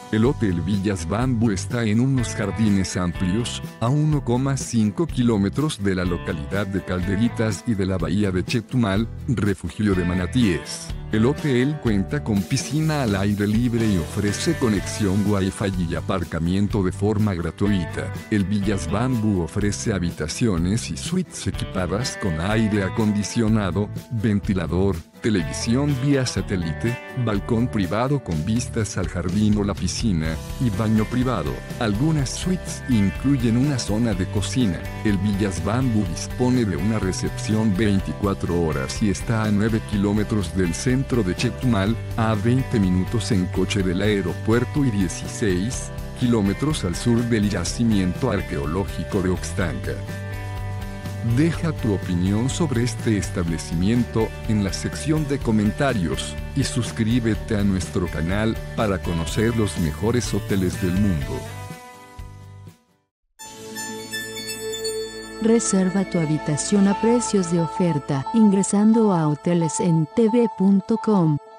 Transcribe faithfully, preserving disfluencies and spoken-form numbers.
El Hotel Villas Bambú está en unos jardines amplios, a uno coma cinco kilómetros de la localidad de Calderitas y de la bahía de Chetumal, refugio de manatíes. El hotel cuenta con piscina al aire libre y ofrece conexión Wi-Fi y aparcamiento de forma gratuita. El Villas Bambú ofrece habitaciones y suites equipadas con aire acondicionado, ventilador, televisión vía satélite, balcón privado con vistas al jardín o la piscina, y baño privado. Algunas suites incluyen una zona de cocina. El Villas Bambú dispone de una recepción veinticuatro horas y está a nueve kilómetros del centro de Chetumal, a veinte minutos en coche del aeropuerto y dieciséis kilómetros al sur del yacimiento arqueológico de Oxtanga. Deja tu opinión sobre este establecimiento en la sección de comentarios y suscríbete a nuestro canal para conocer los mejores hoteles del mundo. Reserva tu habitación a precios de oferta ingresando a hoteles en t v punto com.